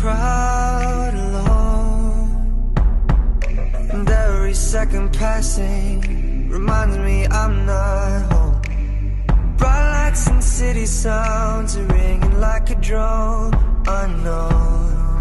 crowd alone, and every second passing reminds me I'm not home. Bright lights and city sounds are ringing like a drone. Unknown,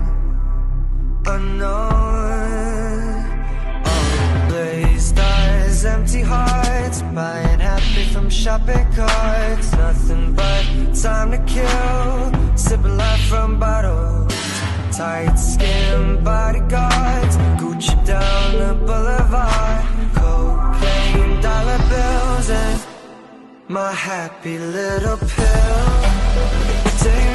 unknown. All blazed eyes, empty hearts, buying happy from shopping carts. Nothing but time to kill, sipping life from bottles. Tight skin bodyguards, Gucci down the boulevard. Cocaine, dollar bills, and my happy little pill. Take